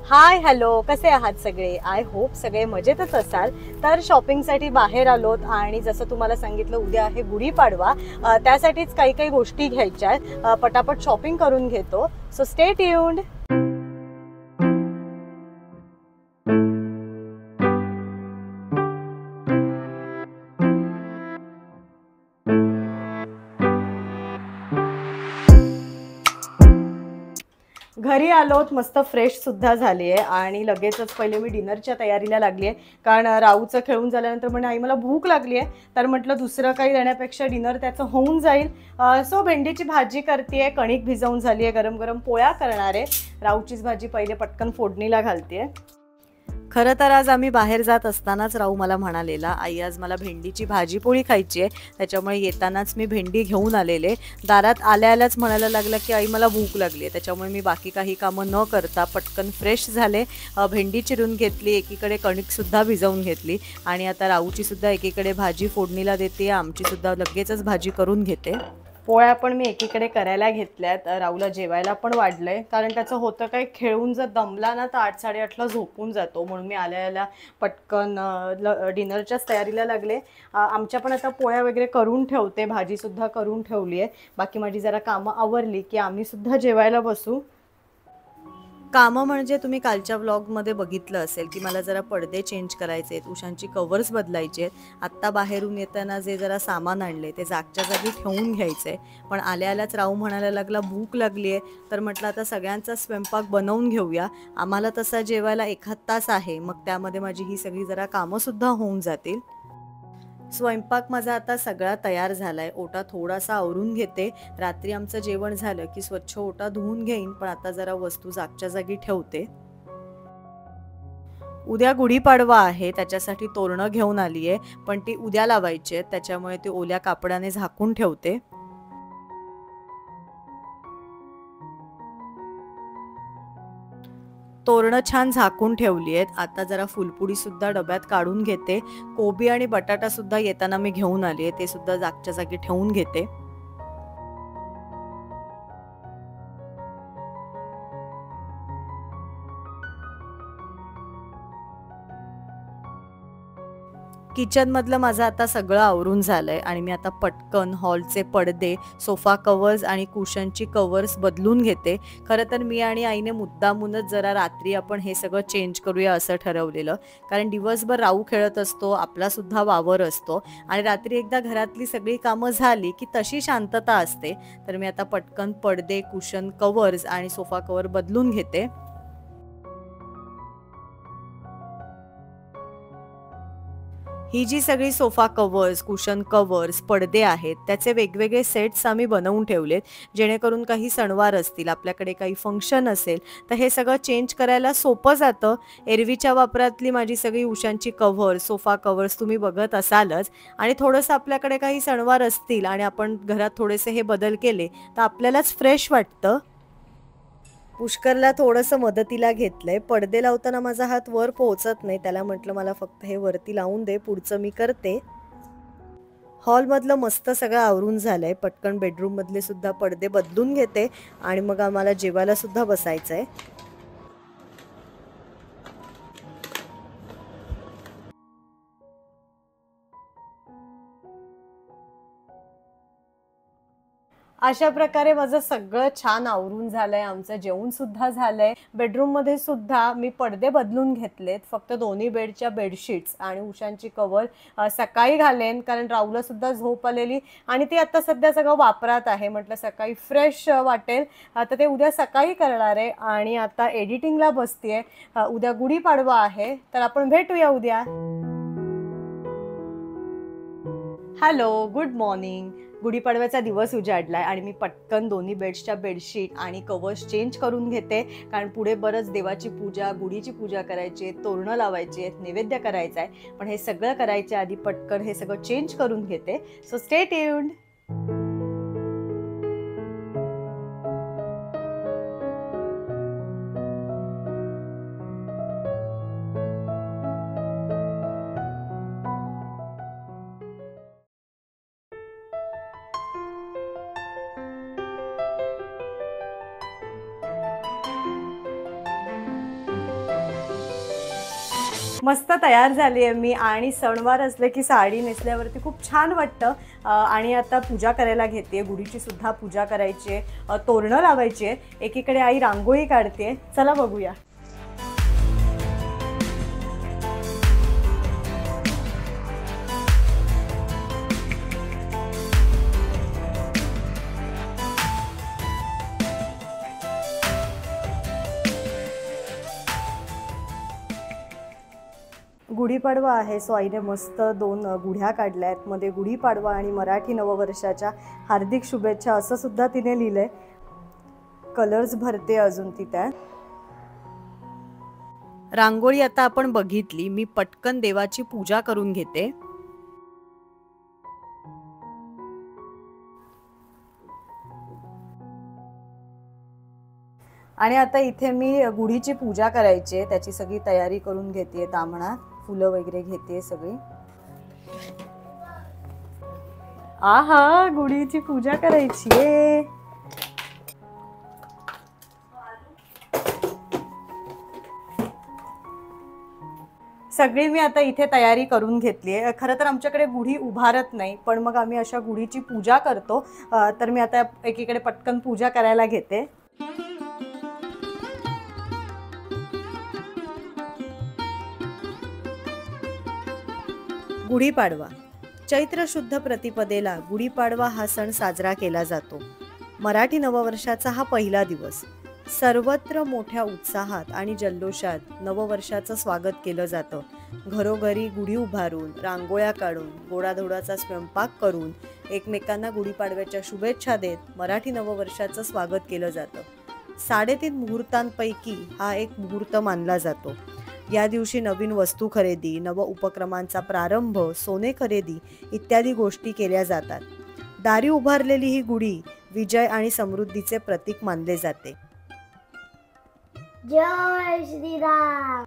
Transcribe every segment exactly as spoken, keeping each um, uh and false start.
Hi hello, कसे आहात सगळे? आय होप सगळे मजेतच असाल. तर शॉपिंगसाठी बाहेर आलोत आणि जसं तुम्हाला सांगितलं उद्या आहे गुढीपाडवा, त्यासाठीच काही काही गोष्टी घ्यायच्या आहेत. पटापट शॉपिंग करून घेतो. So stay tuned. घरी आलोत, मस्त फ्रेश सुद्धा झाली आहे आणि लगेचच पहिले मी डिनरच्या तयारीला लागली आहे. कारण राऊचं खेळून झाल्यानंतर म्हणे आई मला भूक लागली आहे, तर म्हटलं दुसरं काही देण्यापेक्षा डिनर त्याचं होऊन जाईल. सो भेंडीची भाजी करते, कणिक भिजवून झाली आहे, गरम गरम पोळ्या करणार आहे. राऊचीच भाजी पहिले पटकन फोडणीला घालते. खरं तर आज आम्ही बाहेर जात असतानाच राऊ मला म्हणालेला, आई आज मला भेंडीची भाजी पोळी खायची आहे, त्याच्यामुळे येतानाच मी भेंडी घेऊन आलेले. दारात आल्या आल्याच म्हणायला लागला की आई मला भूक लागली आहे. त्याच्यामुळे मी बाकी काही कामं न करता पटकन फ्रेश झाले, भेंडी चिरून घेतली, एकीकडे कणिकसुद्धा भिजवून घेतली आणि आता राऊचीसुद्धा एकीकडे भाजी फोडणीला देते, आमचीसुद्धा लगेचच भाजी करून घेते. पोळ्या पण मी एकीकडे करायला घेतल्यात. राऊला जेवायला पण वाढलंय, कारण त्याचं होतं काय, खेळून जर दमला ना तर आठ साडेआठला झोपून जातो. म्हणून मी आल्या आल्या पटकन डिनरच्याच तयारीला लागले. आमच्या पण आता पोळ्या वगैरे करून ठेवते, भाजीसुद्धा करून ठेवली आहे. बाकी माझी जरा कामं आवरली की आम्हीसुद्धा जेवायला बसू. कामं म्हणजे तुम्ही कालच्या व्लॉगमध्ये बघितलं असेल की मला जरा पडदे चेंज करायचे आहेत, उशांची कवर्स बदलायचे आहेत. आत्ता बाहेरून येताना जे जरा सामान आणले ते जागच्या जागी ठेवून घ्यायचं आहे. पण आल्या आल्याच राऊ म्हणायला लागला भूक लागली आहे, तर म्हटलं आता सगळ्यांचा स्वयंपाक बनवून घेऊया. आम्हाला तसा जेवायला एखाद तास आहे, मग त्यामध्ये माझी ही सगळी जरा कामंसुद्धा होऊन जातील. स्वयंपाक माझा आता सगळा तयार झालाय. ओटा थोडासा आवरून घेते. रात्री आमचं जेवण झालं की स्वच्छ ओटा धुवून घेईन, पण आता जरा वस्तू जागच्या जागी ठेवते. उद्या गुढीपाडवा आहे, त्याच्यासाठी तोरणं घेऊन आली आहे, पण ती उद्या लावायची आहेत, त्याच्यामुळे ती ओल्या कापडाने झाकून ठेवते. तोरणं छान झाकून ठेवली आहेत. आता जरा फुलपुडी सुद्धा डब्यात काढून घेते. कोबी आणि बटाटा सुद्धा येताना मी घेऊन आली आहे, ते सुद्धा जागच्या जागी ठेवून घेते. किचन मधलं माझं आता सगळं आवरून झालंय आणि मी आता पटकन हॉलचे पडदे, सोफा कवर्स आणि कुशनची कवर्स बदलून घेते. खरं तर मी आणि आईने मुद्दामूनच जरा रात्री आपण हे सगळं चेंज करूया असं ठरवलेलं, कारण दिवसभर राऊ खेळत असतो, आपला सुद्धा वावर असतो आणि रात्री एकदा घरातली सगळी कामं झाली की तशी शांतता असते. तर मी आता पटकन पडदे, कुशन कवर्स आणि सोफा कवर बदलून घेते. ही जी सगळी सोफा कवर्स, कुशन कवर्स, पडदे आहेत, त्याचे वेगवेगळे सेट्स आम्ही बनवून ठेवलेत, जेणेकरून काही सणवार असतील, आपल्याकडे काही फंक्शन असेल, तर हे सगळं चेंज करायला सोपं जातं. एरवीच्या वापरातली माझी सगळी उशांची कव्हर्स, सोफा कवर्स तुम्ही बघत असालच आणि थोडंसं आपल्याकडे काही सणवार असतील आणि आपण घरात थोडेसे हे बदल केले, तर आपल्यालाच फ्रेश वाटतं. पुष्करला थोडंसं मदतीला घेतलंय. पडदे लावताना माझा हात वर पोहोचत नाही, त्याला म्हटलं मला फक्त हे वरती लावून दे, पुढचं मी करते. हॉलमधलं मस्त सगळं आवरून झालंय. पटकन बेडरूम मधले सुद्धा पडदे बदलून घेते आणि मग आम्हाला जेवायला सुद्धा बसायचंय. अशा प्रकारे माझं सगळं छान आवरून झालंय. आमचं जेवण सुद्धा झालंय. बेडरूम मध्ये सुद्धा मी पडदे बदलून घेतलेत. फक्त दोन्ही बेडच्या बेडशीट्स आणि उशांची कवर सकाळी घालेन, कारण राऊला सुद्धा झोप आलेली आणि ते आता सध्या सगळं वापरात आहे. म्हटलं सकाळी फ्रेश वाटेल, आता ते उद्या सकाळी करणार आहे. आणि आता एडिटिंगला बसतेय. उद्या गुढीपाडवा आहे, तर आपण भेटूया उद्या. Hello, good morning. गुढीपाडव्याचा दिवस उजाडलाय आणि मी पटकन दोन्ही बेड्सच्या बेडशीट आणि कवर्स चेंज करून घेते, कारण पुढे बरंच देवाची पूजा, गुढीची पूजा करायची, तोरणं लावायची आहेत, नैवेद्य करायचा आहे. पण हे सगळं करायच्या आधी पटकन हे सगळं चेंज करून घेते. So stay tuned. मस्त तयार झाली आहे मी आणि सणवार असले की साडी नेसल्यावरती खूप छान वाटतं आणि आता पूजा करायला घेते. गुढीची सुद्धा पूजा करायची आहे, तोरणं लावायची आहे. एकीकडे आई रांगोळी काढते. चला बघूया. गुढीपाडवा आहे, सो आईने मस्त दोन गुढ्या काढल्या आहेत. मध्ये गुढीपाडवा आणि मराठी नववर्षाच्या हार्दिक शुभेच्छा असं सुद्धा तिने लिहिलंय. कलर्स भरते अजून ती त्यात. रांगोळी आता आपण बघितली. मी पटकन देवाची पूजा करून घेते. आणि आता इथे मी गुढीची पूजा करायची आहे, त्याची सगळी तयारी करून घेते. तांबणा फुलं वगैरे घेते सगळी. आहा, गुढीची पूजा करायची आहे. सगळी मी आता इथे तयारी करून घेतली आहे. खरं तर आमच्याकडे गुढी उभारत नाही, पण मग आम्ही अशा गुढीची पूजा करतो. तर मी आता एकीकडे पटकन पूजा करायला घेते. गुढीपाडवा. चैत्र शुद्ध प्रतिपदेला गुढीपाडवा हा सण साजरा केला जातो. मराठी नववर्षाचा हा पहिला दिवस. सर्वत्र मोठ्या उत्साहात आणि जल्लोषात नववर्षाचं स्वागत केलं जातं. घरोघरी गुढी उभारून, रांगोळ्या काढून, गोडाधोडाचा स्वयंपाक करून, एकमेकांना गुढीपाडव्याच्या शुभेच्छा देत मराठी नववर्षाचं स्वागत केलं जातं. साडेतीन मुहूर्तांपैकी हा एक मुहूर्त मानला जातो. या दिवशी नवीन वस्तू खरेदी, नव उपक्रमांचा प्रारंभ, सोने खरेदी इत्यादी गोष्टी केल्या जातात. दारी उभारलेली ही गुढी विजय आणि समृद्धीचे प्रतीक मानले जाते. जय श्रीराम.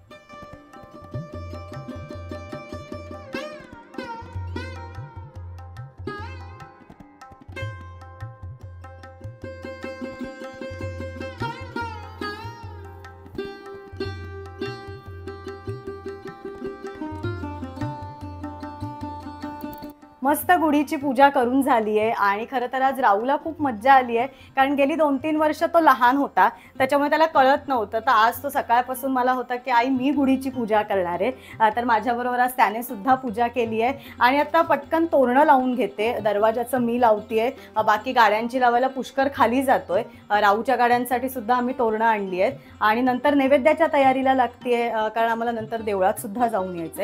मस्त गुढीची पूजा करून झाली आहे आणि खरं तर आज राहूला खूप मज्जा आली आहे, कारण गेली दोन तीन वर्ष तो लहान होता, त्याच्यामुळे त्याला कळत नव्हतं. तर आज तो सकाळपासून मला होता की आई मी गुढीची पूजा करणार आहे. तर माझ्याबरोबर आज त्याने सुद्धा पूजा केली आहे. आणि आता पटकन तोरणं लावून घेते. दरवाजाचं मी लावते, बाकी गाड्यांची लावायला पुष्कर खाली जातोय. राहूच्या गाड्यांसाठी सुद्धा आम्ही तोरणं आणली आहेत. आणि नंतर नैवेद्याच्या तयारीला लागते, कारण आम्हाला नंतर देवळात सुद्धा जाऊन यायचंय.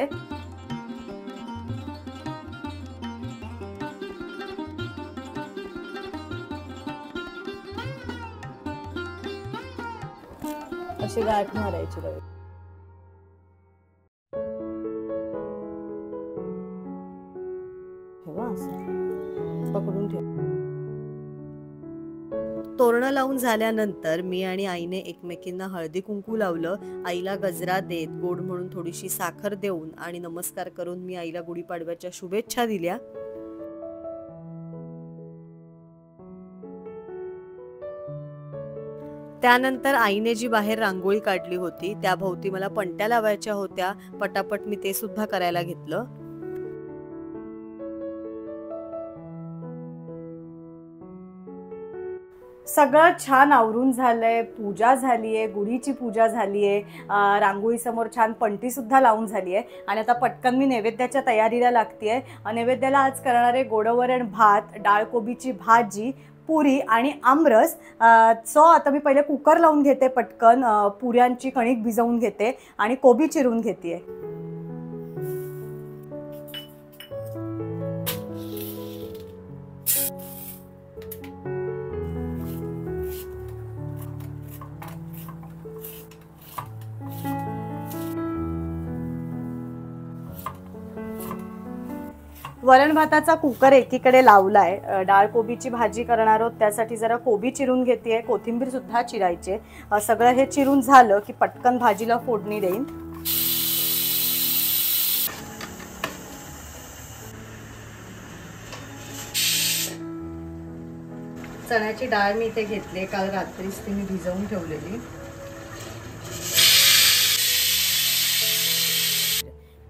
अशी गाठ मारायची रवी. पकडून ठेव. तोरणं लावून झाल्यानंतर मी आणि आईने एकमेकींना हळदी कुंकू लावलं. आईला गजरा देत, गोड म्हणून थोडीशी साखर देऊन आणि नमस्कार करून मी आईला गुढीपाडव्याच्या शुभेच्छा दिल्या. त्यानंतर आईने जी बाहेर रांगोळी काढली होती त्या भोवती मला पणत्या लावायच्या होत्या. पटापट मी ते सुद्धा करायला घेतलं. सगळं छान आवरून झालंय. पूजा झालीये, गुढीची पूजा झालीये, रांगोळी समोर छान पणती सुद्धा लावून झाली आहे. आणि आता पटकन मी नैवेद्याच्या तयारीला लागतेय. नैवेद्याला आज करणारे गोडवरण भात, डाळ कोबीची भाजी, पुरी आणि आमरस. सो आता मी पहिले कुकर लावून घेते, पटकन पुऱ्यांची कणिक भिजवून घेते आणि कोबी चिरून घेते. वरण भाताचा कुकर एकीकडे लावलाय. डाळ कोबीची भाजी करणार आहोत, त्यासाठी जरा कोबी चिरून घेते, कोथिंबीर सुद्धा चिरायचे. सगळं हे चिरून झालं की पटकन भाजीला फोडणी देईन. चण्याची डाळ मी इथे घेतली, काल रात्रीच ती मी भिजवून ठेवलेली.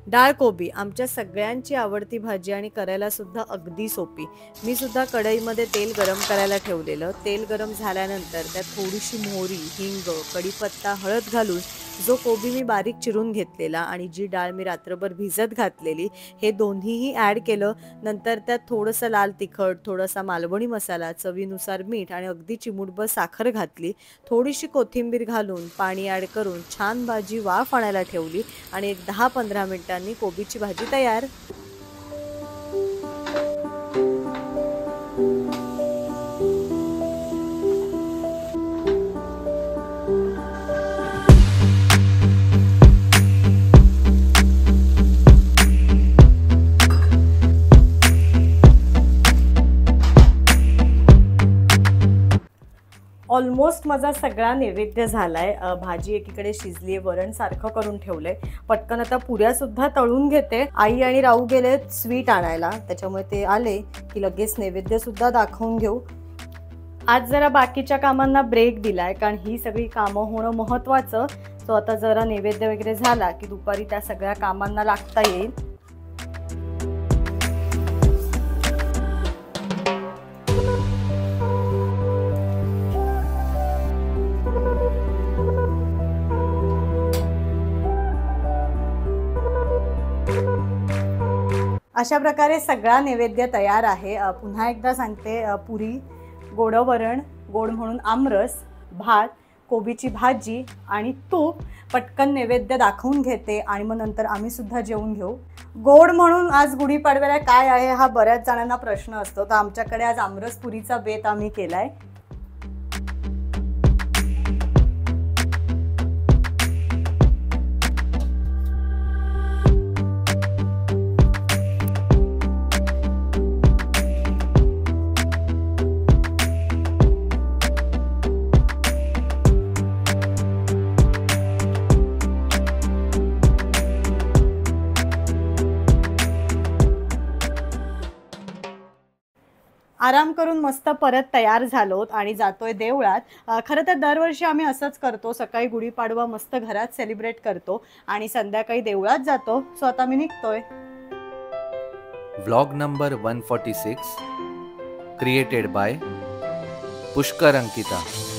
डाळ कोबी आमच्या सगळ्यांची आवडती भाजी आणि करायला सुद्धा अगदी सोपी. मी सुद्धा कढईमध्ये तेल गरम करायला ठेवलेलं. तेल गरम झाल्यानंतर त्यात थोडीशी मोहरी, हिंग, कढीपत्ता, हळद घालून जो कोबी मी बारीक चिरून घेतलेला आणि जी डाळ मी रात्रभर भिजत घातलेली हे दोन्हीही ॲड केलं. नंतर त्यात थोडंसं लाल तिखट, थोडासा मालवणी मसाला, चवीनुसार मीठ आणि अगदी चिमूटभर साखर घातली. थोडीशी कोथिंबीर घालून पाणी ॲड करून छान भाजी वाफ आणायला ठेवली आणि एक दहा पंधरा मिनिटांनी कोबीची भाजी तयार. ऑलमोस्ट माझा सगळा नैवेद्य झालाय. भाजी एकीकडे शिजली आहे, वरण सारखं करून ठेवलंय. पटकन आता पुऱ्या सुद्धा तळून घेते. आई आणि राहू गेले स्वीट आणायला, त्याच्यामुळे ते आले की लगेच नैवेद्य सुद्धा दाखवून घेऊ. आज जरा बाकीच्या कामांना ब्रेक दिलाय कारण ही सगळी कामं होणं महत्वाचं. सो आता जरा नैवेद्य वगैरे झाला की दुपारी त्या सगळ्या कामांना लागता येईल. अशा प्रकारे सगळा नैवेद्य तयार आहे. पुन्हा एकदा सांगते, पुरी, गोड वरण, गोड म्हणून आमरस, भात, कोबीची भाजी आणि तूप. पटकन नैवेद्य दाखवून घेते आणि मग नंतर आम्ही सुद्धा जेवून घेऊ. गोड म्हणून आज गुढीपाडव्याला काय आहे हा बऱ्याच जणांना प्रश्न असतो. तर आमच्याकडे आज आमरस पुरीचा बेत आम्ही केलाय. आराम करून मस्त परत तयार झालोत आणि जातोय देवळात. खरं तर दरवर्षी आम्ही असंच करतो, सकाळी गुढीपाडवा मस्त घरात सेलिब्रेट करतो आणि संध्याकाळी देवळात जातो. सो आता मी निघतोय. Vlog number one forty six created by Pushkar Ankita.